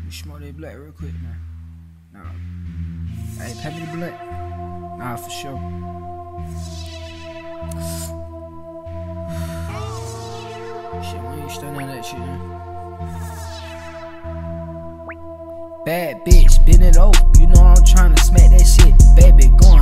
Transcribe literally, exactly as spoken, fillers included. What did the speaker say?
You smoke that black real quick, man. Nah. Hey, pay me the black. Nah, for sure. Shit, why you standing on that shit, man? Bad bitch, bend it over. You know I'm tryna smack that shit. Baby, going